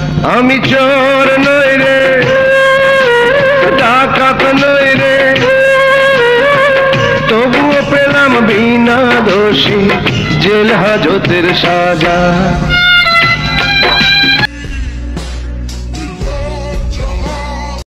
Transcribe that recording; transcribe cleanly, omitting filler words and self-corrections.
আমি চোর নই রে, ডাকাত নই রে, তবুও পেলাম বিনা দোষী জেল হাজতের সাজা।